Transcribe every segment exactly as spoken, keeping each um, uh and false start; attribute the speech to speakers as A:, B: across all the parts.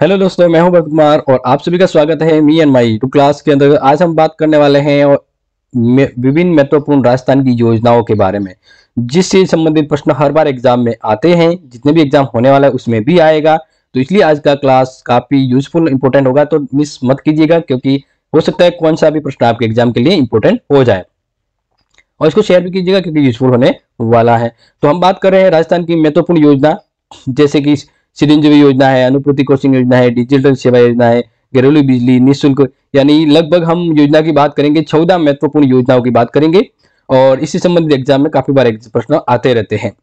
A: Hello दोस्तों, मैं हूं भरत कुमार और आप सभी का स्वागत है me and my two class के अंदर। आज हम बात करने वाले हैं और मे- विभिन्न महत्वपूर्ण राजस्थान की योजनाओं के बारे में, जिससे संबंधित प्रश्न हर बार एग्जाम में आते हैं। जितने भी एग्जाम होने वाला है उसमें भी आएगा, तो इसलिए आज का क्लास काफी यूजफुल इंपॉर्टेंट होगा, तो मिस मत कीजिएगा, क्योंकि हो सकता है कौन सा भी प्रश्न आपके एग्जाम के लिए इंपॉर्टेंट हो जाए। और इसको शेयर भी कीजिएगा क्योंकि यूजफुल होने वाला है। तो हम बात कर रहे हैं राजस्थान की महत्वपूर्ण योजना, जैसे कि चिरंजीवी योजना है, अनुपूर्ति कोचिंग योजना है, डिजिटल सेवा योजना है, घरेलू बिजली निःशुल्क, यानी लगभग हम योजना की बात करेंगे, चौदह महत्वपूर्ण योजनाओं की बात करेंगे और इसी संबंधित एग्जाम में काफी बार प्रश्न आते रहते हैं।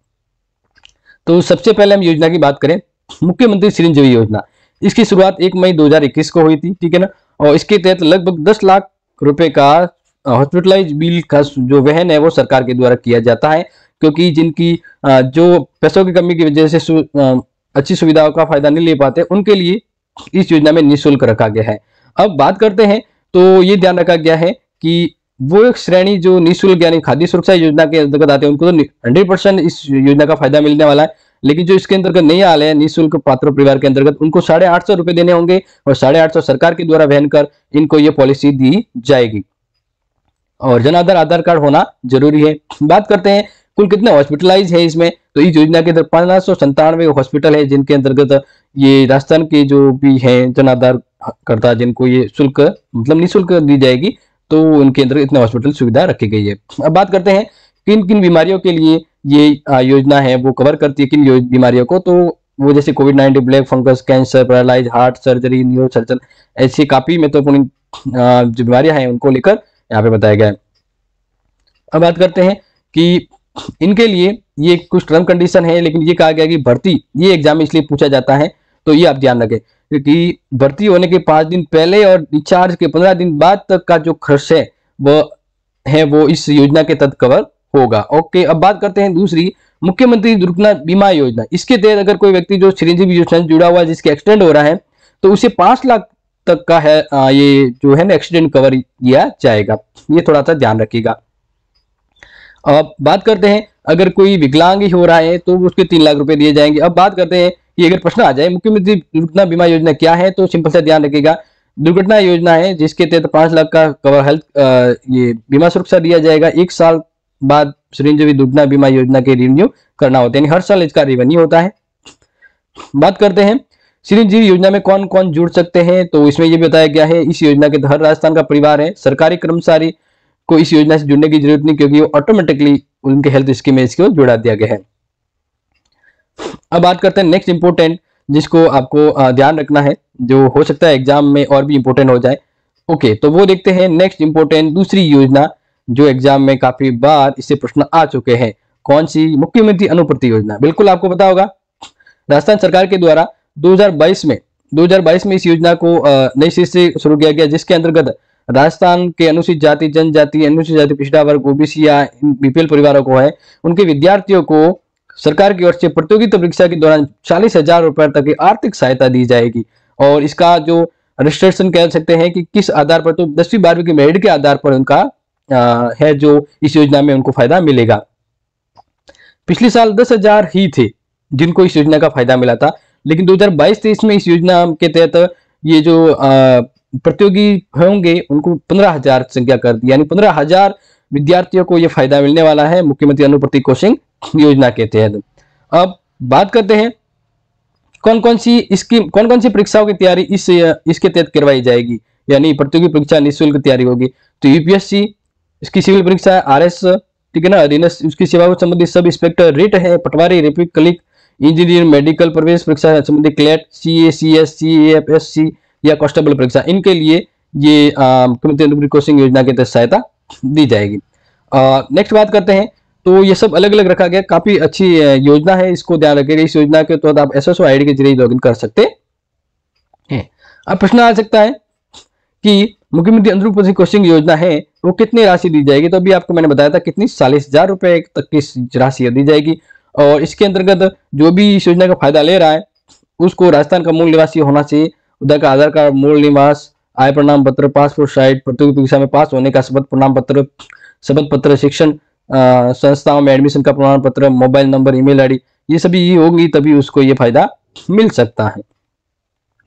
A: तो सबसे पहले हम योजना की बात करें, मुख्यमंत्री चिरंजीवी योजना। इसकी शुरुआत एक मई दो हज़ार इक्कीस को हुई थी, ठीक है ना। और इसके तहत लगभग दस लाख रुपए का हॉस्पिटलाइज बिल का जो वहन है वो सरकार के द्वारा किया जाता है, क्योंकि जिनकी जो पैसों की कमी की वजह से अच्छी सुविधाओं का फायदा नहीं ले पाते, उनके लिए इस योजना में निःशुल्क रखा गया है। अब बात करते हैं तो ये ध्यान रखा गया है कि वो एक श्रेणी जो निःशुल्क यानी खाद्य सुरक्षा योजना के अंतर्गत आते हैं, उनको तो हंड्रेड परसेंट इस योजना का फायदा मिलने वाला है। लेकिन जो इसके अंतर्गत नहीं आ रहे हैं निःशुल्क पात्र परिवार के अंतर्गत, उनको साढ़े आठ सौ रुपए देने होंगे और साढ़े आठ सौ सरकार के द्वारा वहन कर इनको ये पॉलिसी दी जाएगी। और जन आधार आधार कार्ड होना जरूरी है। बात करते हैं कुल कितने हॉस्पिटलाइज है इसमें, तो इस योजना के अंदर पांच सौ संतानवे हॉस्पिटल है, जिनके अंतर्गत ये राजस्थान के जो भी हैं जन आधार करता, जिनको ये शुल्क मतलब निःशुल्क दी जाएगी, तो उनके अंदर इतने हॉस्पिटल सुविधा रखी गई है। अब बात करते हैं किन किन बीमारियों के लिए ये योजना है वो कवर करती है, किन बीमारियों को, तो वो जैसे covid nineteen, black fungus, cancer, paralyse, heart surgery, neuro surgeon, ऐसी काफी महत्वपूर्ण जो बीमारियां हैं उनको लेकर यहाँ पे बताया गया है। अब बात करते हैं कि इनके लिए ये कुछ टर्म कंडीशन है, लेकिन ये कहा गया कि भर्ती ये एग्जाम में इसलिए पूछा जाता है, तो ये आप ध्यान रखें, क्योंकि भर्ती होने के पांच दिन पहले और डिस्चार्ज के पंद्रह दिन बाद तक का जो खर्च है वो है वो इस योजना के तहत कवर होगा। ओके, अब बात करते हैं दूसरी, मुख्यमंत्री दुर्घटना बीमा योजना। इसके तहत अगर कोई व्यक्ति जो चिरंजीवी योजना से जुड़ा हुआ है, जिसके एक्सीडेंट हो रहा है, तो उसे पांच लाख तक का है आ, ये जो है ना एक्सीडेंट कवर दिया जाएगा। ये थोड़ा सा ध्यान रखिएगा। अब बात करते हैं अगर कोई विकलांग ही हो रहा है तो उसके तीन लाख रुपए दिए जाएंगे। अब बात करते हैं कि अगर प्रश्न आ जाए मुख्यमंत्री दुर्घटना बीमा योजना क्या है, तो सिंपल सा ध्यान रखिएगा, दुर्घटना योजना है जिसके तहत पांच लाख का कवर हेल्थ ये बीमा सुरक्षा दिया जाएगा। एक साल बाद चिरंजीवी दुर्घटना बीमा योजना के रिन्यू करना होता है, यानी हर साल इसका रिन्यू होता है। बात करते हैं चिरंजीवी योजना में कौन कौन जुड़ सकते हैं, तो इसमें यह बताया गया है इस योजना के हर राजस्थान का परिवार है, सरकारी कर्मचारी को इस योजना से जुड़ने की जरूरत नहीं, क्योंकि वो ऑटोमेटिकली उनके हेल्थ स्कीम में इसको जुड़ा दिया गया है। अब बात करते हैं नेक्स्ट इंपोर्टेंट, जिसको आपको ध्यान रखना है, जो हो सकता है एग्जाम में और भी इंपोर्टेंट हो जाए। ओके, तो वो देखते हैं नेक्स्ट इंपोर्टेंट दूसरी योजना जो एग्जाम में काफी बार इससे प्रश्न आ चुके हैं। कौन सी? मुख्यमंत्री अनुपूर्ति योजना। बिल्कुल आपको पता होगा, राजस्थान सरकार के द्वारा दो हज़ार बाईस में दो हज़ार बाईस में इस योजना को नई सिरे से शुरू किया गया, जिसके अंतर्गत राजस्थान के अनुसूचित जाति, जनजाति, अनुसूचित जाति, पिछड़ा वर्ग, ओबीसी या बीपीएल परिवारों को है, उनके विद्यार्थियों को सरकार की ओर से प्रतियोगिता परीक्षा के दौरान चालीस हजार रुपए तक की आर्थिक सहायता दी जाएगी। और इसका जो रजिस्ट्रेशन कह सकते हैं कि किस आधार पर, तो दसवीं बारहवीं के मेरिट के आधार पर उनका आ, है जो इस योजना में उनको फायदा मिलेगा। पिछले साल दस हजार ही थे जिनको इस योजना का फायदा मिला था, लेकिन दो हज़ार बाईस तेईस में इस योजना के तहत ये जो आ, प्रतियोगी होंगे उनको पंद्रह हजार संख्या कर दी, यानी पंद्रह हजार विद्यार्थियों को यह फायदा मिलने वाला है मुख्यमंत्री अनुपूर्ति कोचिंग योजना के तहत। अब बात करते हैं कौन कौन सी इसकी कौन कौन सी परीक्षाओं की तैयारी इस इसके तहत करवाई जाएगी, यानी प्रतियोगी परीक्षा निःशुल्क तैयारी होगी। तो यूपीएससी इसकी सिविल परीक्षा है, आरएस, ठीक है ना, अधीनस्थ उसकी सेवा से संबंधित सब इंस्पेक्टर, रिट है, पटवारी, रिपिक, क्लिक, इंजीनियर, मेडिकल प्रवेश परीक्षा संबंधित क्लेट, सीए, सीएस, सीएफएससी या कांस्टेबल परीक्षा, इनके लिए ये मुख्यमंत्री अनुपूर्ति कोचिंग योजना के तहत सहायता दी जाएगी। नेक्स्ट बात करते हैं, तो ये सब अलग अलग रखा गया, काफी अच्छी योजना है, इसको ध्यान रखिएगा। इस योजना के तहत आप एसएसओ आईडी के जरिए लॉगिन कर सकते हैं। अब प्रश्न आ सकता है कि मुख्यमंत्री अनुपूर्ति कोचिंग योजना है वो कितनी राशि दी जाएगी, तो अभी आपको मैंने बताया था कितनी, चालीस हजार रुपए तक की राशि दी जाएगी। और इसके अंतर्गत जो भी इस योजना का फायदा ले रहा है उसको राजस्थान का मूल निवासी होना चाहिए, उधर का आधार कार्ड, मूल निवास, आय प्रमाण पत्र, पासपोर्ट साइज, प्रतियोगी परीक्षा में पास होने का शपथ प्रमाण पत्र, शपथ पत्र, शिक्षण संस्थाओं में एडमिशन का प्रमाण पत्र, मोबाइल नंबर, ईमेल आईडी, ये सभी होंगी तभी उसको ये फायदा मिल सकता है।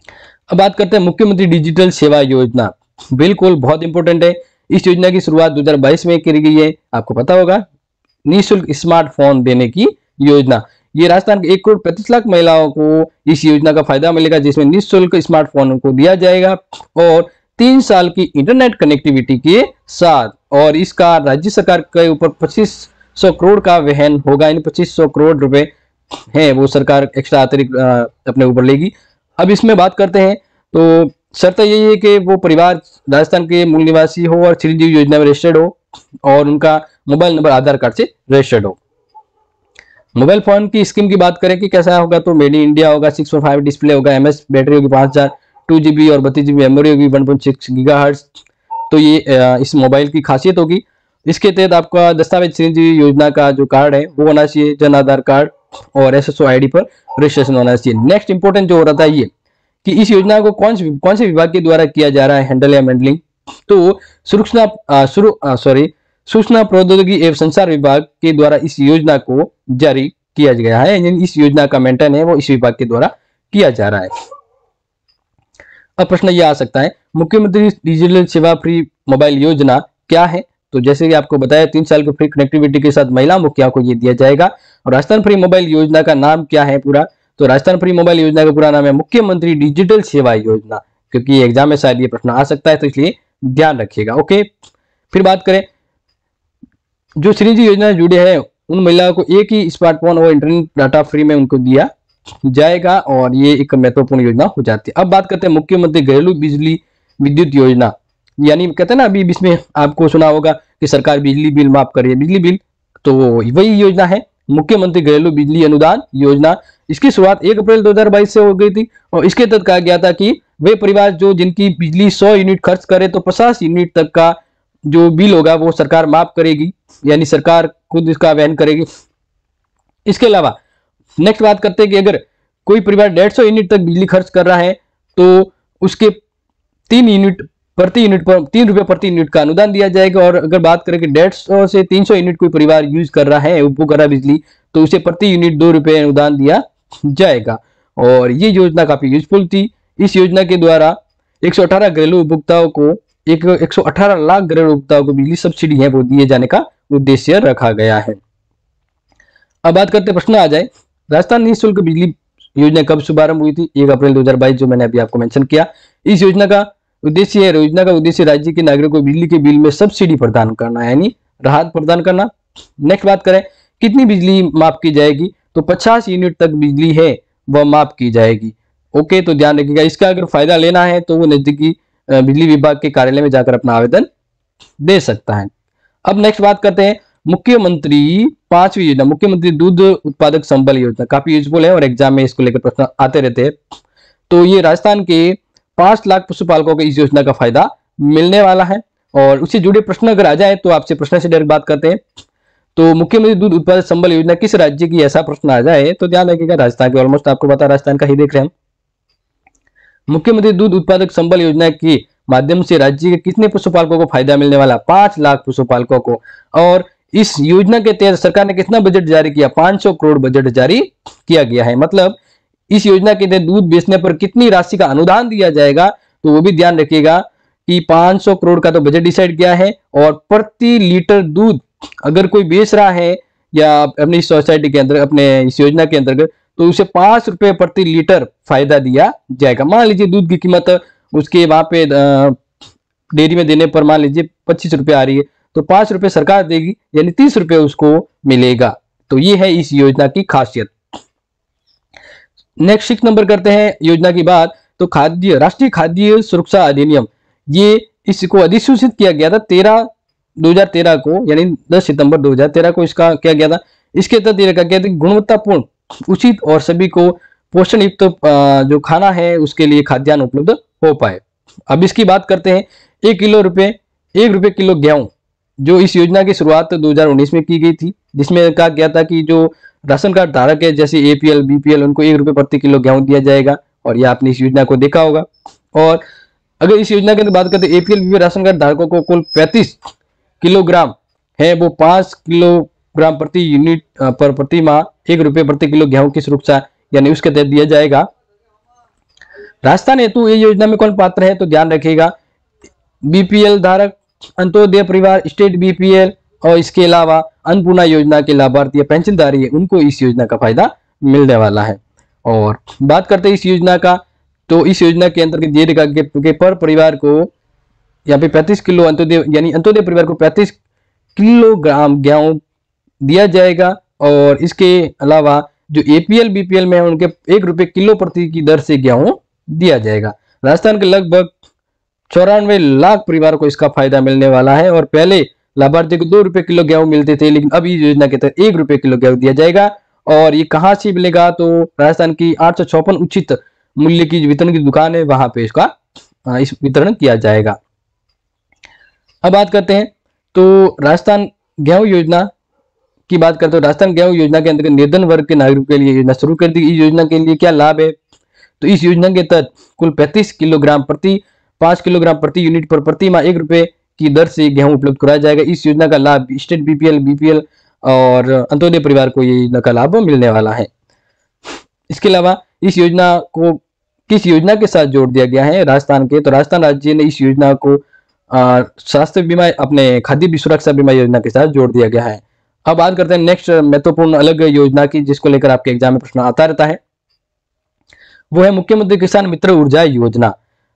A: अब बात करते हैं मुख्यमंत्री डिजिटल सेवा योजना। बिल्कुल बहुत इंपॉर्टेंट है। इस योजना की शुरुआत दो हज़ार बाईस में की गई है, आपको पता होगा। निःशुल्क स्मार्टफोन देने की योजना। ये राजस्थान के एक करोड़ पैंतीस लाख महिलाओं को इस योजना का फायदा मिलेगा, जिसमें निःशुल्क स्मार्टफोन उनको दिया जाएगा और तीन साल की इंटरनेट कनेक्टिविटी के साथ। और इसका राज्य सरकार के ऊपर पच्चीस सौ करोड़ का वहन होगा। इन पच्चीस सौ करोड़ रुपए है वो सरकार एक्स्ट्रा अतिरिक्त अपने ऊपर लेगी। अब इसमें बात करते हैं तो शर्त यही है कि वो परिवार राजस्थान के मूल निवासी हो और चिरंजीवी योजना में रजिस्टर्ड हो और उनका मोबाइल नंबर आधार कार्ड से रजिस्टर्ड हो। मोबाइल फोन की स्कीम की बात करें कि कैसा होगा, तो मेड इन इंडिया होगा, सिक्स पॉइंट फाइव डिस्प्ले होगा, एमएस बैटरी होगी पाँच हजार, टू जीबी और बत्तीस जीबी मेमोरी होगी, वन पॉइंट सिक्स गीगाहर्ट्ज। तो ये इस मोबाइल की खासियत होगी। इसके तहत आपका दस्तावेज चिरंजीवी योजना का जो कार्ड है वो होना चाहिए, जन आधार कार्ड और एसएसओ आईडी पर रजिस्ट्रेशन होना चाहिए। नेक्स्ट इंपोर्टेंट जो हो रहा था ये कि इस योजना को कौन से कौन से विभाग के द्वारा किया जा रहा है हैंडल या हैंडलिंग, तो सूचना सॉरी सूचना प्रौद्योगिकी एवं संचार विभाग के द्वारा इस योजना को जारी किया गया है। यानी इस योजना का मेंटेन है वो इस विभाग के द्वारा किया जा रहा है। अब प्रश्न ये आ सकता है, मुख्यमंत्री डिजिटल सेवा फ्री मोबाइल योजना क्या है? तो जैसे कि आपको बताया, तीन साल की फ्री कनेक्टिविटी के साथ महिला मुखिया को ये दिया जाएगा। और राजस्थान फ्री मोबाइल योजना का नाम क्या है पूरा? तो राजस्थान फ्री मोबाइल योजना का पूरा नाम है मुख्यमंत्री डिजिटल सेवा योजना, क्योंकि एग्जाम में शायद ये प्रश्न आ सकता है, तो इसलिए ध्यान रखिएगा। ओके, फिर बात करें जो चिरंजीवी योजना से जुड़े हैं उन महिलाओं को एक ही स्मार्टफोन और इंटरनेट डाटा फ्री में उनको दिया जाएगा और ये एक महत्वपूर्ण योजना हो जाती है। अब बात करते हैं मुख्यमंत्री घरेलू बिजली विद्युत योजना। यानी कहते हैं ना, अभी इसमें आपको सुना होगा कि सरकार बिजली बिल माफ कर रही है, बिजली बिल, तो वही योजना है मुख्यमंत्री घरेलू बिजली अनुदान योजना। इसकी शुरुआत एक अप्रैल दो हज़ार बाईस से हो गई थी और इसके तहत कहा गया था कि वे परिवार जो जिनकी बिजली सौ यूनिट खर्च करे तो पचास यूनिट तक का जो बिल होगा वो सरकार माफ करेगी, यानी सरकार खुद इसका वहन करेगी। इसके अलावा नेक्स्ट बात करते हैं कि अगर कोई परिवार डेढ़ सौ यूनिट तक बिजली खर्च कर रहा है तो उसके तीन यूनिट प्रति यूनिट पर तीन रुपए प्रति यूनिट का अनुदान दिया जाएगा। और अगर बात करें कि डेढ़ सौ से तीन सौ यूनिट कोई परिवार यूज कर रहा है, उपभोग कर रहा है बिजली, तो उसे प्रति यूनिट दो रुपए अनुदान दिया जाएगा। और ये योजना काफी यूजफुल थी। इस योजना के द्वारा एक सौ अठारह घरेलू उपभोक्ताओं को एक एक सौ अठारह लाख घरेलू उपभोक्ताओं को बिजली सब्सिडी है वो दिए जाने का उद्देश्य रखा गया है। अब बात करते प्रश्न आ जाए, राजस्थान निःशुल्क बिजली योजना कब शुभारंभ हुई थी? एक अप्रैल दो हज़ार बाईस, जो मैंने अभी आपको मेंशन किया। इस योजना का उद्देश्य है योजना का उद्देश्य राज्य के नागरिकों को बिजली के बिल में सब्सिडी प्रदान करना, यानी राहत प्रदान करना। नेक्स्ट बात करें कितनी बिजली माफ की जाएगी, तो पचास यूनिट तक बिजली है वह माफ की जाएगी। ओके, तो ध्यान रखिएगा। इसका अगर फायदा लेना है तो वो नजदीकी बिजली विभाग के कार्यालय में जाकर अपना आवेदन दे सकता है। अब नेक्स्ट बात करते हैं मुख्यमंत्री पांचवी योजना, मुख्यमंत्री दूध उत्पादक संबल योजना। काफी यूजफुल है और एग्जाम में इसको लेकर प्रश्न आते रहते हैं। तो ये राजस्थान के पांच लाख पशुपालकों को इस योजना का फायदा मिलने वाला है। और उससे जुड़े प्रश्न अगर आ जाए तो आपसे प्रश्न से डायरेक्ट बात करते हैं। तो मुख्यमंत्री दूध उत्पादक संबल योजना किस राज्य की, ऐसा प्रश्न आ जाए तो ध्यान रखिएगा राजस्थान के। ऑलमोस्ट आपको पता राजस्थान का ही देख रहे हैं हम। मुख्यमंत्री दूध उत्पादक संबल योजना के माध्यम से राज्य के कितने पशुपालकों को फायदा मिलने वाला? पांच लाख पशुपालकों को। और इस योजना के तहत सरकार ने कितना बजट जारी किया? पांच सौ करोड़ बजट जारी किया गया है। मतलब इस योजना के तहत दूध बेचने पर कितनी राशि का अनुदान दिया जाएगा, तो वो भी ध्यान रखिएगा कि पांच सौ करोड़ का तो बजट डिसाइड किया है। और प्रति लीटर दूध अगर कोई बेच रहा है या अपनी सोसाइटी के अंदर अपने इस योजना के अंतर्गत, तो उसे पांच रुपए प्रति लीटर फायदा दिया जाएगा। मान लीजिए दूध की कीमत उसके वहां पे डेयरी में देने पर मान लीजिए पच्चीस रुपए आ रही है, तो पांच रुपए सरकार देगी, यानी तीस रुपए उसको मिलेगा। तो ये है इस योजना की खासियत। नेक्स्ट सिक्स नंबर करते हैं योजना की बात। तो खाद्य राष्ट्रीय खाद्य सुरक्षा अधिनियम, ये इसको अधिसूचित किया गया था तेरह दो हजार तेरह को, यानी दस सितंबर दो हजार तेरह को इसका किया गया था। इसके तहत ये रखा गया था गुणवत्तापूर्ण, उचित और सभी को पोषण युक्त जो खाना है उसके लिए खाद्यान्न उपलब्ध हो पाए। अब इसकी बात करते हैं। एक किलो रुपए एक रुपए किलो गेहूं, जो इस योजना की शुरुआत दो हजार उन्नीस में की गई थी, जिसमें कहा गया था कि जो राशन कार्ड धारक है जैसे एपीएल बीपीएल उनको एक रुपए प्रति किलो गेहूं दिया जाएगा। और ये आपने इस योजना को देखा होगा। और अगर इस योजना के अंदर बात करते हैं एपीएल बीपीएल राशन कार्ड धारकों को कुल पैंतीस किलोग्राम है वो पांच किलोग्राम प्रति यूनिट पर प्रति माह एक रुपए प्रति किलो गेहूं की सुरक्षा यानी उसके तहत दिया जाएगा। राजस्थान हेतु ये योजना में कौन पात्र है, तो ध्यान रखिएगा बीपीएल धारक, अंत्योदय परिवार, स्टेट बीपीएल और इसके अलावा अन्नपूर्णा योजना के लाभार्थी या पेंशनधारी है, उनको इस योजना का फायदा मिलने वाला है। और बात करते हैं इस योजना का, तो इस योजना के अंतर्गत दिए गए के पर परिवार को यहाँ पे पैंतीस किलो अंत्योदय यानी अंत्योदय परिवार को पैंतीस किलोग्राम गेहूं दिया जाएगा। और इसके अलावा जो एपीएल बीपीएल में है उनके एक रुपए किलो प्रति की दर से गेहूं दिया जाएगा। राजस्थान के लगभग चौरानवे लाख परिवारों को इसका फायदा मिलने वाला है। और पहले लाभार्थी को दो रुपए किलो गेहूं मिलते थे, लेकिन अब इस योजना के तहत एक रुपए किलो गेहूं दिया जाएगा। और ये कहाँ से मिलेगा, तो राजस्थान की आठ सौ चौपन उचित मूल्य की वितरण की दुकान है, वहां पे इसका इस वितरण किया जाएगा। अब बात करते हैं तो राजस्थान गेहूं योजना की बात करते हैं। राजस्थान गेहूं योजना के अंतर्गत निर्धन वर्ग के नागरिकों के लिए योजना शुरू कर दी। इस योजना के लिए क्या लाभ है, तो इस योजना के तहत कुल पैंतीस किलोग्राम प्रति पांच किलोग्राम प्रति यूनिट पर प्रति माह एक रुपए की दर से गेहूं उपलब्ध कराया जाएगा। इस योजना का लाभ स्टेट बीपीएल बीपीएल और अंत्योदय परिवार को ये योजना का लाभ मिलने वाला है। इसके अलावा इस योजना को किस योजना के साथ जोड़ दिया गया है, राजस्थान के, तो राजस्थान राज्य ने इस योजना को स्वास्थ्य बीमा अपने खाद्य सुरक्षा बीमा योजना के साथ जोड़ दिया गया है। अब बात करते हैं नेक्स्ट महत्वपूर्ण अलग योजना की, जिसको लेकर आपके एग्जाम में प्रश्न आता रहता है, वो है मुख्यमंत्री किसान मित्र ऊर्जा योजना।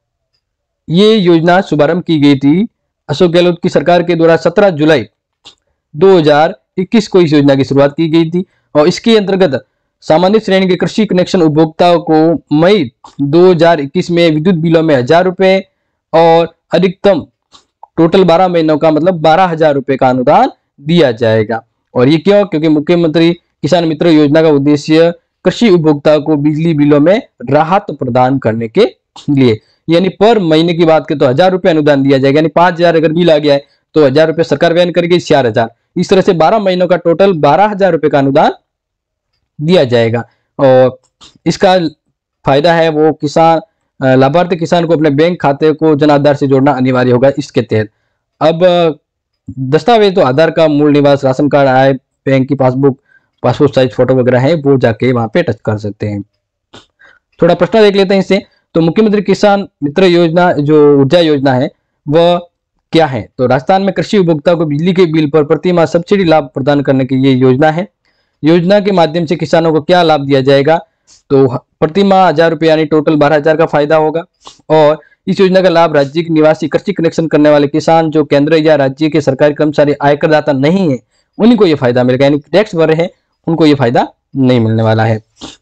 A: ये योजना शुभारंभ की गई थी अशोक गहलोत की सरकार के द्वारा सत्रह जुलाई दो हज़ार इक्कीस को इस योजना की शुरुआत की गई थी। और इसके अंतर्गत सामान्य श्रेणी के कृषि कनेक्शन उपभोक्ताओं को मई दो हज़ार इक्कीस में विद्युत बिलों में हजार रुपए और अधिकतम टोटल बारह महीनों का मतलब बारह हजार रुपए का अनुदान दिया जाएगा। और ये क्यों, क्योंकि मुख्यमंत्री किसान मित्र योजना का उद्देश्य कृषि उपभोक्ताओं को बिजली बिलों में राहत प्रदान करने के लिए, यानी पर महीने की बात करें तो हजार रुपए अनुदान दिया जाएगा। यानी पांच हजार अगर बिल आ गया है तो हजार रुपए सरकार वहन करेगी, चार हजार, इस तरह से बारह महीनों का टोटल बारह हजार रुपए का अनुदान दिया जाएगा। और इसका फायदा है वो किसान लाभार्थी किसान को अपने बैंक खाते को जन आधार से जोड़ना अनिवार्य होगा इसके तहत। अब दस्तावेज तो आधार का मूल निवास, राशन कार्ड, आय, बैंक की पासबुक, पासपोर्ट साइज फोटो वगैरह है, वो जाके वहां पे टच कर सकते हैं। थोड़ा प्रश्न देख लेते हैं इससे, तो मुख्यमंत्री किसान मित्र योजना जो ऊर्जा योजना है वह क्या है, तो राजस्थान में कृषि उपभोक्ता को बिजली के बिल पर प्रति माह सब्सिडी लाभ प्रदान करने की ये योजना है। योजना के माध्यम से किसानों को क्या लाभ दिया जाएगा, तो प्रति माह हजार रुपये यानी टोटल बारह हजार का फायदा होगा। और इस योजना का लाभ राज्य के निवासी कृषि कनेक्शन करने वाले किसान जो केंद्र या राज्य के सरकारी कर्मचारी आयकरदाता नहीं है उन्हीं को यह फायदा मिलेगा, यानी टैक्स भर रहे हैं उनको यह फायदा नहीं मिलने वाला है।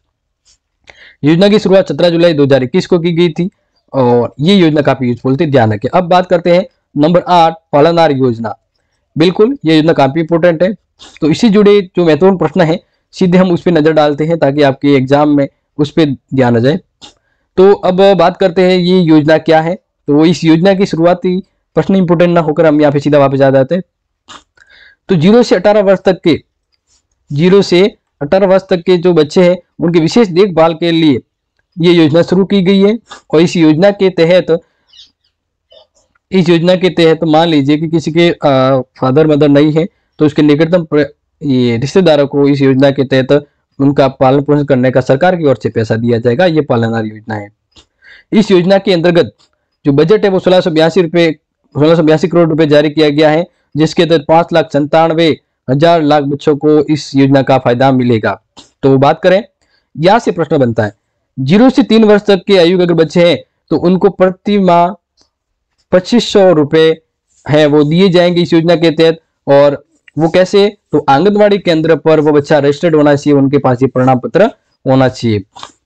A: योजना की शुरुआत सत्रह जुलाई दो हज़ार इक्कीस को की गई थी और ये योजना काफी यूजफुल थी, ध्यान रखें। अब बात करते हैं नंबर आठ, पालनहार योजना। बिल्कुल ये योजना काफी इंपोर्टेंट है, तो इससे जुड़े जो महत्वपूर्ण प्रश्न है सीधे हम उस पर नजर डालते हैं ताकि आपके एग्जाम में उस पर ध्यान आ जाए। तो अब बात करते हैं ये योजना क्या है, तो इस योजना की शुरुआती प्रश्न इंपोर्टेंट ना होकर हम यहाँ पे सीधा वापस आ जाते हैं। तो जीरो से अठारह वर्ष तक के जीरो से अठारह वर्ष तक के जो बच्चे हैं उनकी विशेष देखभाल के लिए ये योजना शुरू की गई है। और इस योजना के तहत इस योजना के तहत मान लीजिए कि किसी के आ, फादर मदर नहीं है तो उसके निकटतम ये रिश्तेदारों को इस योजना के तहत उनका पालन पोषण करने का सरकार की ओर से पैसा दिया जाएगा। ये पालनहार योजना है। इस योजना के अंतर्गत जो बजट है वो सोलह सौ बयासी रुपए सोलह सौ बयासी करोड़ रुपए जारी किया गया है, जिसके तहत पांच लाख संतानवे हजार लाख बच्चों को इस योजना का फायदा मिलेगा। तो बात करें, यहां से प्रश्न बनता है जीरो से तीन वर्ष तक के आयु अगर बच्चे हैं तो उनको प्रति माह पच्चीस सौ रुपए है वो दिए जाएंगे इस योजना के तहत। और वो कैसे, तो आंगनवाड़ी केंद्र पर वो बच्चा रजिस्टर्ड होना चाहिए, उनके पास ये प्रमाण पत्र होना चाहिए।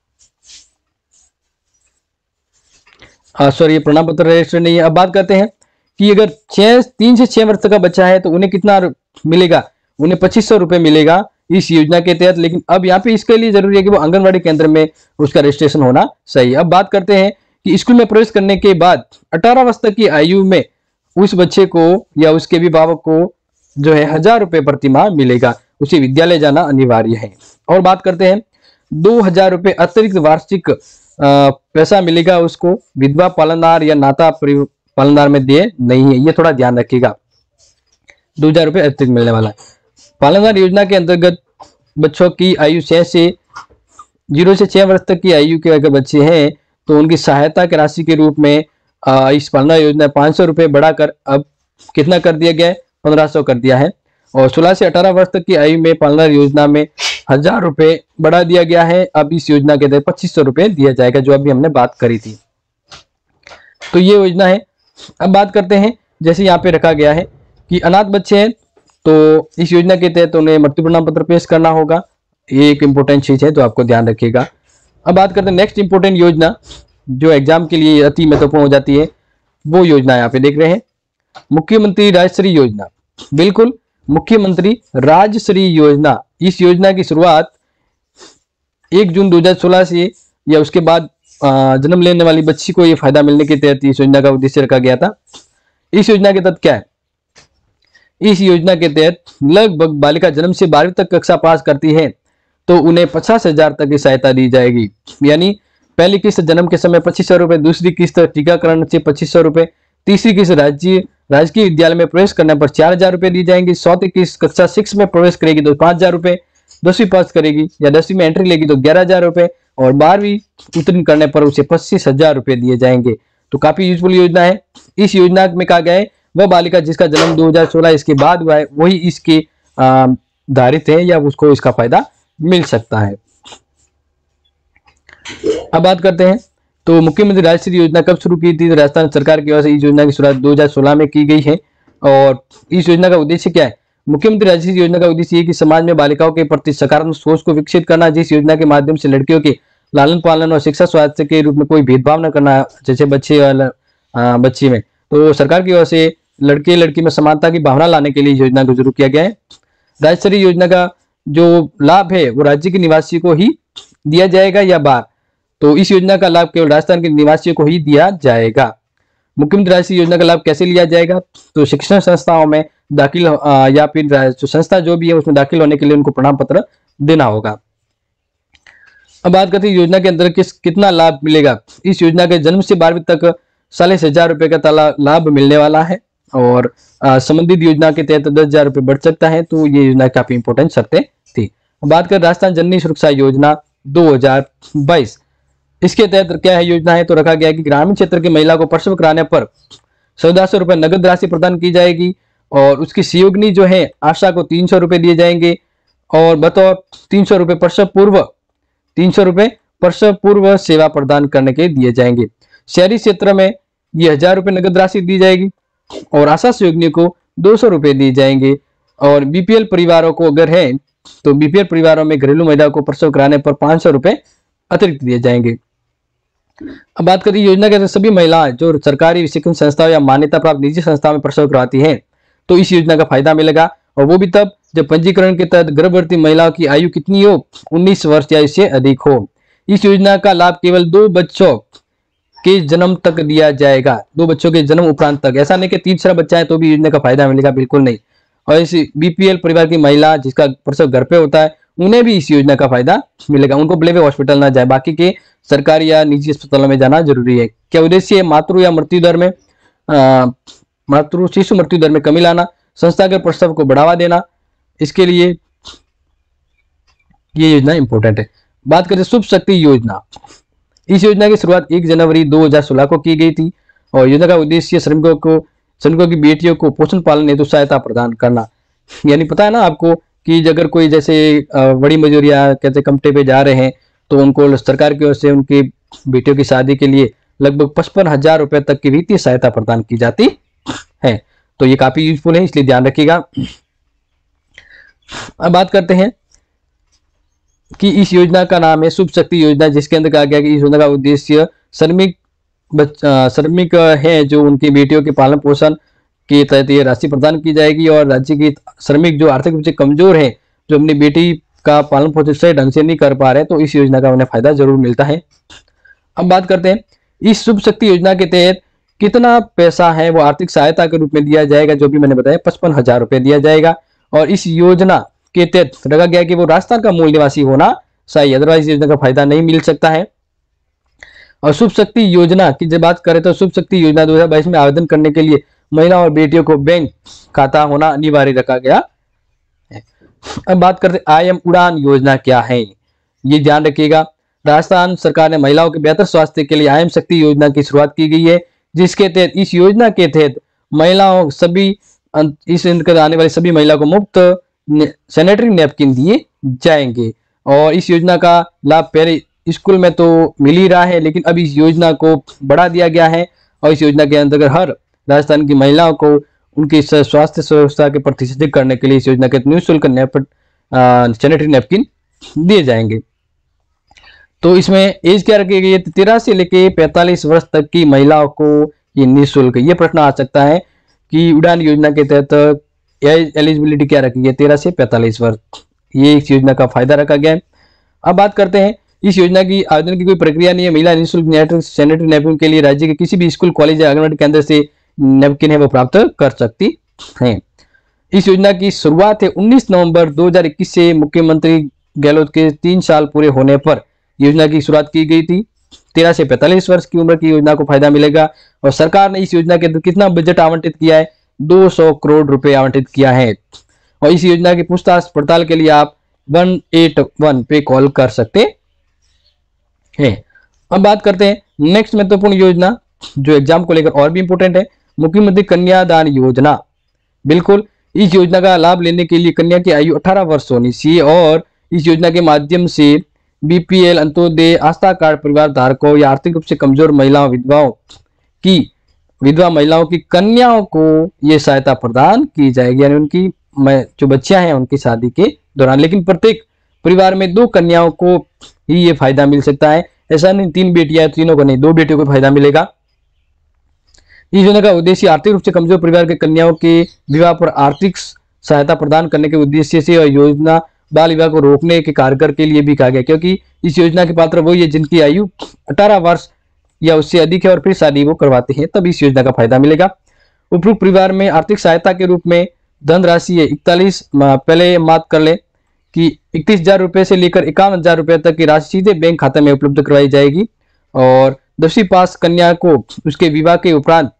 A: सॉरी, ये प्रमाण पत्र रजिस्टर्ड नहीं है। अब बात करते हैं कि अगर छह तीन से छह वर्ष तक का बच्चा है तो उन्हें कितना मिलेगा, उन्हें पच्चीस सौ रुपए मिलेगा इस योजना के तहत। लेकिन अब यहाँ पे इसके लिए जरूरी है कि वो आंगनवाड़ी केंद्र में उसका रजिस्ट्रेशन होना चाहिए। अब बात करते हैं कि स्कूल में प्रवेश करने के बाद अठारह वर्ष तक की आयु में उस बच्चे को या उसके अभिभावक को जो है हजार रुपए प्रति माह मिलेगा, उसे विद्यालय जाना अनिवार्य है। और बात करते हैं दो हजार रुपए अतिरिक्त वार्षिक पैसा मिलेगा उसको, विधवा पालनहार या नाता पालनहार में दिए नहीं है, ये थोड़ा ध्यान रखिएगा। दो हजार रुपए अतिरिक्त मिलने वाला है। पालनहार योजना के अंतर्गत बच्चों की आयु छह से जीरो से छह वर्ष तक की आयु के अगर बच्चे हैं तो उनकी सहायता की राशि के रूप में आ, इस पालना योजना पाँच सौ रुपये बढ़ाकर अब कितना कर दिया गया है, पंद्रह सौ कर दिया है। और सोलह से अठारह वर्ष तक की आयु में पालना योजना में हजार रुपये बढ़ा दिया गया है। अब इस योजना के तहत पच्चीस सौ रुपये दिया जाएगा, जो अभी हमने बात करी थी। तो ये योजना है। अब बात करते हैं, जैसे यहाँ पे रखा गया है कि अनाथ बच्चे हैं तो इस योजना के तहत उन्हें मृत्यु प्रमाण पत्र पेश करना होगा। ये एक इंपॉर्टेंट चीज है, तो आपको ध्यान रखिएगा। अब बात करते हैं नेक्स्ट इंपॉर्टेंट योजना जो एग्जाम के लिए अति महत्वपूर्ण हो जाती है, वो योजना यहाँ पे देख रहे हैं, मुख्यमंत्री राजश्री योजना। बिल्कुल, मुख्यमंत्री राजश्री योजना। इस योजना की शुरुआत एक जून दो हज़ार सोलह से या उसके बाद जन्म लेने वाली बच्ची को ये फायदा मिलने के तहत इस योजना का उद्देश्य रखा गया था। इस योजना के तहत क्या है, इस योजना के तहत लगभग बालिका जन्म से बारहवीं तक कक्षा पास करती है तो उन्हें पचास हजार तक की सहायता दी जाएगी। यानी पहली किस्त जन्म के समय पच्चीस सौ रुपए, दूसरी किस्त टीकाकरण से पच्चीस सौ रुपए, तीसरी किस्त राज्य राजकीय विद्यालय में प्रवेश करने पर चार हजार रुपए दी जाएंगी, चौथी किस्त कक्षा सिक्स में प्रवेश करेगी तो पांच हजार रुपए, दसवीं पास करेगी या दसवीं में एंट्री लेगी तो ग्यारह हजार रुपए और बारहवीं उत्तीर्ण करने पर उसे पच्चीस हजार रुपए दिए जाएंगे। तो काफी यूजफुल योजना है। इस योजना में कहा गया है वह बालिका जिसका जन्म दो हज़ार सोलह इसके बाद हुआ है वही इसके धारित है या उसको इसका फायदा मिल सकता है। अब बात करते हैं, तो मुख्यमंत्री राजश्री योजना कब शुरू की थी, तो राजस्थान सरकार की ओर से इस योजना की शुरुआत दो हज़ार सोलह में की गई है। और इस योजना का उद्देश्य क्या है, मुख्यमंत्री राजश्री योजना का उद्देश्य ये कि समाज में बालिकाओं के प्रति सकारात्मक सोच को विकसित करना, जिस योजना के माध्यम से लड़कियों के लालन पालन और शिक्षा स्वास्थ्य के रूप में कोई भेदभाव न करना, जैसे बच्चे और बच्ची में। तो सरकार की ओर से लड़के लड़की में समानता की भावना लाने के लिए योजना को शुरू किया गया है। राजश्री योजना का जो लाभ है वो राज्य के निवासियों को ही दिया जाएगा या बाहर, तो इस योजना का लाभ केवल राजस्थान के निवासियों को ही दिया जाएगा। मुख्यमंत्री राजश्री योजना का लाभ कैसे लिया जाएगा, तो शिक्षण संस्थाओं में दाखिल या फिर जो संस्था जो भी है उसमें दाखिल होने के लिए उनको प्रमाण पत्र देना होगा। अब बात करते हैं योजना के अंदर किस कितना लाभ मिलेगा। इस योजना के जन्म से बारहवीं तक चालीस हजार रुपए का लाभ मिलने वाला है और संबंधित योजना के तहत दस हजार रुपए बढ़ सकता है। तो ये योजना काफी इंपॉर्टेंट शर्तें थी। बात कर राजस्थान जननी सुरक्षा योजना दो हज़ार बाईस, इसके तहत क्या है योजना है, तो रखा गया है कि ग्रामीण क्षेत्र की महिला को प्रसव कराने पर चौदह सौ रुपए नगद राशि प्रदान की जाएगी और उसकी सहयोगिनी जो है आशा को तीन सौ रुपए दिए जाएंगे और बतौर तीन सौ रुपए प्रसव पूर्व तीन सौ रुपए प्रसव पूर्व सेवा प्रदान करने के दिए जाएंगे। शहरी क्षेत्र में ये हजार रुपए नगद राशि दी जाएगी और आशा सहयोगिनी को दो सौ रुपए दिए जाएंगे और बीपीएल परिवारों को अगर है तो बीपीएल परिवारों में घरेलू महिला को प्रसव कराने पर पांच सौ रुपए अतिरिक्त दिए जाएंगे। अब बात करें योजना के सभी महिलाएं जो सरकारी शिक्षण संस्थाओं या मान्यता प्राप्त निजी संस्थाओं में प्रसव करवाती हैं तो इस योजना का फायदा मिलेगा और वो भी तब जब पंजीकरण के तहत गर्भवती महिलाओं की आयु कितनी हो, उन्नीस वर्ष या इससे अधिक हो। इस योजना का लाभ केवल दो बच्चों के जन्म तक दिया जाएगा, दो बच्चों के जन्म उपरांत तक। ऐसा नहीं कि तीसरा बच्चा है तो भी योजना का फायदा मिलेगा, बिल्कुल नहीं। और इस बीपीएल परिवार की महिला जिसका प्रसव घर पे होता है उन्हें भी इस योजना का फायदा मिलेगा, उनको भले वे हॉस्पिटल ना जाए, बाकी के सरकारी या निजी अस्पतालों में जाना जरूरी है। क्या उद्देश्य है, मातृ या मृत्यु दर में मातृ शिशु मृत्यु दर में कमी लाना, संस्थागत प्रसव को बढ़ावा देना, इसके लिए ये योजना इंपॉर्टेंट है। बात करें शुभ शक्ति योजना, इस योजना की शुरुआत एक जनवरी दो हज़ार सोलह को की गई थी और योजना का उद्देश्य श्रमिकों को श्रमिकों की बेटियों को पोषण पालन हेतु सहायता प्रदान करना। यानी पता है ना आपको कि अगर कोई जैसे बड़ी मजूरिया कैसे कमटे पे जा रहे हैं तो उनको सरकार की ओर से उनकी बेटियों की शादी के लिए लगभग पचपन हजार रुपए तक की वित्तीय सहायता प्रदान की जाती है। तो ये काफी यूजफुल है, इसलिए ध्यान रखिएगा। अब बात करते हैं कि इस योजना का नाम है शुभ शक्ति योजना, जिसके अंदर कहा गया कि इस योजना का उद्देश्य श्रमिक श्रमिक है जो उनकी बेटियों के पालन पोषण के तहत ये राशि प्रदान की जाएगी और राज्य की श्रमिक जो आर्थिक रूप से कमजोर है, जो अपनी बेटी का पालन पोषण सही ढंग से नहीं कर पा रहे, तो इस योजना का उन्हें फायदा जरूर मिलता है। अब बात करते हैं इस शुभ शक्ति योजना के तहत कितना पैसा है वो आर्थिक सहायता के रूप में दिया जाएगा, जो भी मैंने बताया पचपन हजार रुपए दिया जाएगा। और इस योजना के तहत रखा गया कि वो राजस्थान का मूल निवासी होना चाहिए, अदरवाइज योजना का फायदा नहीं मिल सकता है। और शुभ शक्ति योजना की जब बात करें तो शुभ शक्ति योजना दो हजार बाईस में आवेदन करने के लिए महिला और बेटियों को बैंक खाता होना अनिवार्य रखा गया है। अब बात करते आई एम उड़ान योजना क्या है, ये ध्यान रखिएगा। राजस्थान सरकार ने महिलाओं के बेहतर स्वास्थ्य के लिए आई एम शक्ति योजना की शुरुआत की गई है, जिसके तहत इस योजना के तहत महिलाओं सभी इस अंतर्गत आने वाली सभी महिलाओं को मुफ्त सैनिटरी नैपकिन दिए जाएंगे। और इस योजना का लाभ पहले स्कूल में तो मिल ही रहा है, लेकिन अब इस योजना को बढ़ा दिया गया है और इस योजना के अंतर्गत हर राजस्थान की महिलाओं को उनकी स्वास्थ्य सुरक्षा के प्रति सजग करने के लिए इस योजना के निःशुल्क सैनिटरी नैपकिन दिए जाएंगे। तो इसमें एज क्या रखी गई है? तेरह से लेके पैंतालीस वर्ष तक की महिलाओं को ये निःशुल्क। ये प्रश्न आ सकता है कि उड़ान योजना के तहत एज एलिजिबिलिटी क्या रखी है? तेरह से पैंतालीस वर्ष। ये इस योजना का फायदा रखा गया है। अब बात करते हैं, इस योजना की आवेदन की कोई प्रक्रिया नहीं है। महिला निःशुल्क सैनिटरी नैपकिन के लिए राज्य के किसी भी स्कूल, कॉलेज या आंगनबाड़ी केंद्र से नैपकिन है वो प्राप्त कर सकती हैं। इस योजना की शुरुआत है उन्नीस नवंबर दो हज़ार इक्कीस से। मुख्यमंत्री गहलोत के तीन साल पूरे होने पर योजना की शुरुआत की गई थी। तेरह से पैंतालीस वर्ष की उम्र की योजना को फायदा मिलेगा। और सरकार ने इस योजना के अंदर कितना बजट आवंटित किया है? दो सौ करोड़ रुपए आवंटित किया है। और इस योजना की पूछताछ पड़ताल के लिए आप एक सौ इक्यासी पे कॉल कर सकते हैं। अब बात करते हैं नेक्स्ट महत्वपूर्ण योजना जो एग्जाम को लेकर और भी इंपोर्टेंट है, मुख्यमंत्री कन्यादान योजना। बिल्कुल, इस योजना का लाभ लेने के लिए कन्या की आयु अठारह वर्ष होनी चाहिए और इस योजना के माध्यम से बीपीएल, अंत्योदय, आस्था कार्ड परिवार धारकों या आर्थिक रूप से कमजोर महिलाओं, विधवाओं की विधवा महिलाओं की कन्याओं को ये सहायता प्रदान की जाएगी, यानी उनकी जो बच्चियां हैं उनकी शादी के दौरान। लेकिन प्रत्येक परिवार में दो कन्याओं को ही ये फायदा मिल सकता है, ऐसा नहीं तीन बेटियां तीनों को नहीं, दो बेटियों को फायदा मिलेगा। इस योजना का उद्देश्य आर्थिक रूप से कमजोर परिवार के कन्याओं के विवाह पर आर्थिक सहायता प्रदान करने के उद्देश्य से और योजना बाल विवाह को रोकने के कारगर के लिए भी कहा गया, क्योंकि इस योजना के पात्र वही है जिनकी आयु अठारह वर्ष या उससे अधिक है और फिर शादी वो करवाते हैं, तब इस योजना का फायदा मिलेगा। उपरोक्त परिवार में आर्थिक सहायता के रूप में धन राशि है इकतालीस, पहले बात कर ले कि इकतीस हजार रुपए से लेकर इक्यावन हजार रुपए तक की राशि सीधे बैंक खाते में उपलब्ध करवाई जाएगी। और दसवीं पास कन्या को उसके विवाह के उपरांत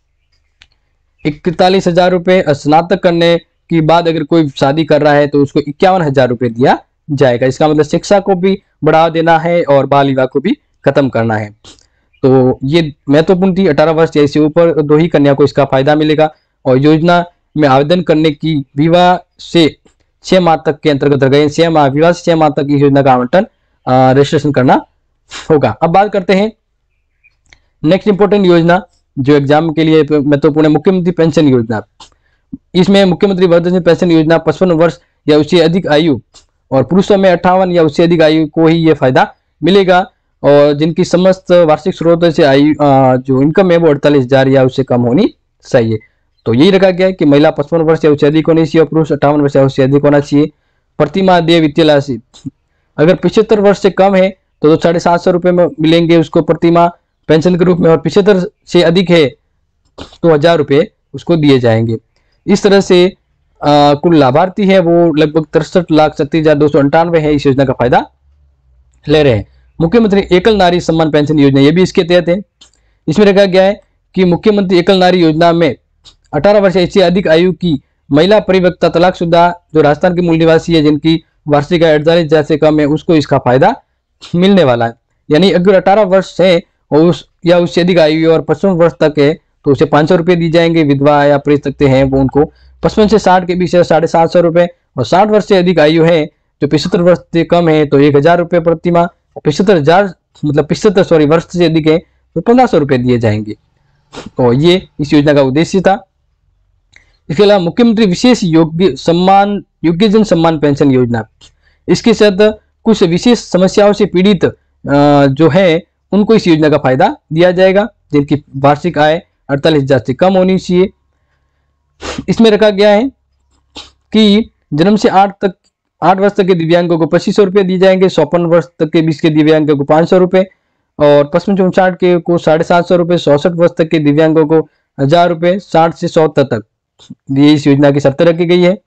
A: इकतालीस हजार रुपए, स्नातक करने की बाद अगर कोई शादी कर रहा है तो उसको इक्यावन हजार रुपए दिया जाएगा। इसका मतलब शिक्षा को भी बढ़ावा देना है और बाल विवाह को भी खत्म करना है। तो ये महत्वपूर्ण थी, अठारह वर्ष या इससे ऊपर दो ही कन्या को इसका फायदा मिलेगा। और योजना में आवेदन करने की विवाह से छह माह तक के अंतर्गत गए छह माह विवाह से छह माह तक इस योजना का आवंटन रजिस्ट्रेशन करना होगा। अब बात करते हैं नेक्स्ट इंपोर्टेंट योजना जो एग्जाम के लिए महत्वपूर्ण है, मुख्यमंत्री पेंशन योजना। इसमें मुख्यमंत्री वृद्धावस्था पेंशन योजना पचपन वर्ष या उससे अधिक आयु और पुरुषों में अट्ठावन या उससे अधिक आयु को ही ये फायदा मिलेगा। और जिनकी समस्त वार्षिक स्रोतों से आयु जो इनकम है वो अड़तालीस हजार या उससे कम होनी चाहिए। तो यही रखा गया है कि महिला पचपन वर्ष या उससे अधिक होनी चाहिए और पुरुष अट्ठावन वर्ष या उससे अधिक होना चाहिए। प्रतिमाह देय वित्तीय राशि अगर पिछहत्तर वर्ष से कम है तो साढ़े सात सौ रुपये में मिलेंगे उसको प्रतिमाह पेंशन के रूप में, और पिछहत्तर से अधिक है तो हजार रुपये उसको दिए जाएंगे। इस तरह से आ, कुल लाभार्थी है वो लगभग तिरसठ लाख छत्तीस हजार दो सौ अंठानवे है इस योजना का फायदा ले रहे हैं। मुख्यमंत्री एकल नारी सम्मान पेंशन योजना ये भी इसके तहत है। इसमें रखा गया है कि मुख्यमंत्री एकल नारी योजना में अठारह वर्ष इससे अधिक आयु की महिला परिपक्वता तलाकशुदा जो राजस्थान के मूल निवासी है जिनकी वार्षिक आय अड़तालीस हजार से कम है उसको इसका फायदा मिलने वाला है। यानी अगर अठारह वर्ष है और उस या उससे अधिक आयु और पचपन वर्ष तक है तो उसे पाँच सौ रुपये दी जाएंगे। विधवा या परित्यक्ता हैं वो उनको पचपन से साठ के बीच है साढ़े सात सौ रुपये, और साठ वर्ष से अधिक आयु है जो पिछहत्तर वर्ष से कम है तो एक हजार रुपये प्रतिमाह, पिछहत्तर हजार मतलब पिछहत्तर सॉरी वर्ष से अधिक है तो पंद्रह सौ रुपये दिए जाएंगे। तो ये इस योजना का उद्देश्य था। इसके अलावा मुख्यमंत्री विशेष योग्य सम्मान योग्यजन सम्मान पेंशन योजना, इसके तहत कुछ विशेष समस्याओं से पीड़ित जो है उनको इस योजना का फायदा दिया जाएगा जिनकी वार्षिक आय अड़तालीस हजार से कम होनी चाहिए। इसमें रखा गया है कि जन्म से आठ तक आठ वर्ष तक के दिव्यांगों को पच्चीस सौ रुपये दिए जाएंगे, चौपन वर्ष तक के बीच के दिव्यांगों को पाँच सौ रुपये और पचपन से उनसाठ के को साढ़े सात सौ रुपये, चौसठ वर्ष तक के दिव्यांगों को हजार रुपये, साठ से सौ तक ये इस योजना की शर्त रखी गई है।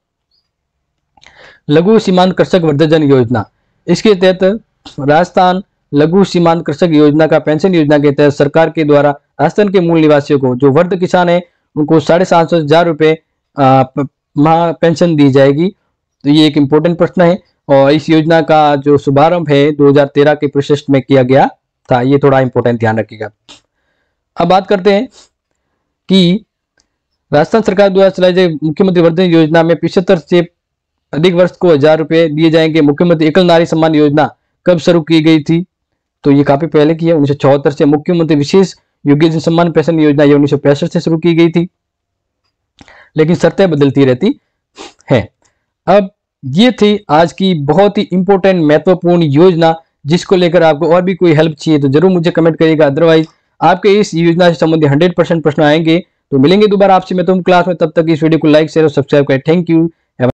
A: लघु सीमांत कृषक वृद्धजन योजना, इसके तहत राजस्थान लघु सीमांत कृषक योजना का पेंशन योजना के तहत सरकार के द्वारा राजस्थान के मूल निवासियों को जो वृद्ध किसान है उनको साढ़े सात सौ हजार रुपये माह पेंशन दी जाएगी। तो ये एक इम्पोर्टेंट प्रश्न है। और इस योजना का जो शुभारंभ है दो हज़ार तेरह के प्रशिष्ट में किया गया था। ये थोड़ा इंपॉर्टेंट ध्यान रखिएगा। अब बात करते हैं कि राजस्थान सरकार द्वारा चलाई गई मुख्यमंत्री वर्धन योजना में पिछहत्तर से अधिक वर्ष को हजार रुपए दिए जाएंगे। मुख्यमंत्री एकल नारी सम्मान योजना कब शुरू की गई थी? तो ये काफी पहले की है, उन्नीस सौ चौहत्तर से। मुख्यमंत्री विशेष योग्य सम्मान पेंशन योजना ये उन्नीस सौ पैंसठ से शुरू की गई थी, लेकिन शर्तें बदलती रहती है। अब ये थी आज की बहुत ही इंपॉर्टेंट महत्वपूर्ण योजना, जिसको लेकर आपको और भी कोई हेल्प चाहिए तो जरूर मुझे कमेंट करिएगा। अदरवाइज आपके इस योजना से संबंधित हंड्रेड परसेंट प्रश्न आएंगे। तो मिलेंगे दोबारा आपसे मैं तुम क्लास में, तब तक इस वीडियो को लाइक शेयर और सब्सक्राइब करें। Thank you.